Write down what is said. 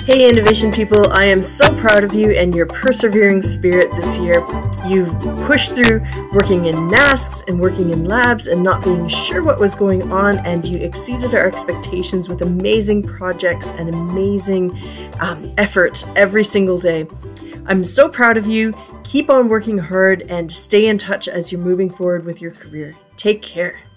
Hey Innovation people, I am so proud of you and your persevering spirit this year. You've pushed through working in NASCs and working in labs and not being sure what was going on, and you exceeded our expectations with amazing projects and amazing effort every single day. I'm so proud of you. Keep on working hard and stay in touch as you're moving forward with your career. Take care.